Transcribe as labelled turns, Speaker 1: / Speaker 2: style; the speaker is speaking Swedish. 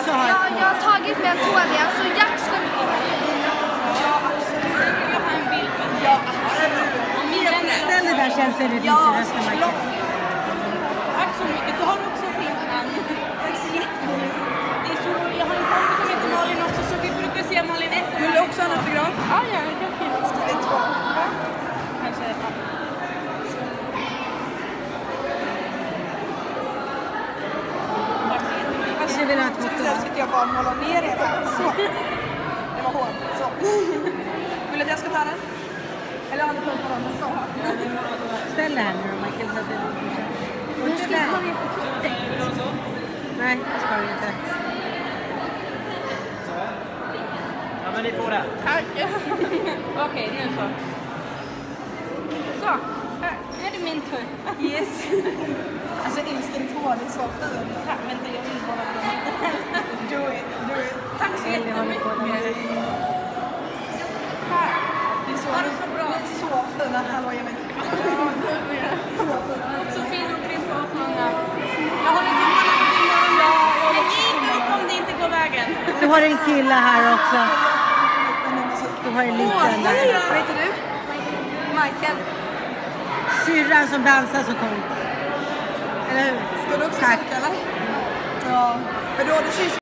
Speaker 1: också ha ett kort.
Speaker 2: Jag har tagit med en tåg, så Jack ska vi få.
Speaker 3: Ja, absolut. Sen vill jag ha en bild med dig. Ja, absolut.
Speaker 1: Ställ det där känns det lite resten av marken.
Speaker 3: Tack så mycket. Du har också fint namn. Tack så jättemycket. Det är så roligt. Jag har en kompis som heter Malin också, så vi brukar se Malin efter.
Speaker 4: Vill du också ha en autograf?
Speaker 3: Ja, jag kan skriva.
Speaker 4: Det är 2.
Speaker 3: Kanske ett par.
Speaker 1: Jag vill ha ett foto.
Speaker 4: Så sitter jag bara och målar ner det här. Så. Det var hårt. Så. Vill du att jag ska ta den? Eller har du på den? Så.
Speaker 1: Ställ det här nu då, Michael. Så att det och inte där. Nej, det ska vi inte.
Speaker 5: Ja, men ni får det.
Speaker 3: Tack. Okej, nu så. Så, här. Nu är det min tur.
Speaker 4: Yes. Alltså älskling 2, det är så fint.
Speaker 3: Tack, vänta, jag vill bara bli.
Speaker 4: Do it, do it.
Speaker 3: Tack så jättemycket. Här.
Speaker 4: Det är så,
Speaker 3: Var det så bra?
Speaker 4: Det är så fina. Hallå, jag vet inte.
Speaker 3: Så fin och grym förhållande. Jag håller tummarna för din morgondag. Men ge upp om det inte går vägen.
Speaker 1: Du har en kille här också. Du har en liten där.
Speaker 4: Vad heter du?
Speaker 2: Michael.
Speaker 1: Syrran som dansar så coolt. Eller hur?
Speaker 4: Ska du också
Speaker 1: Tack.
Speaker 4: söka eller? Ja. Men då har du syns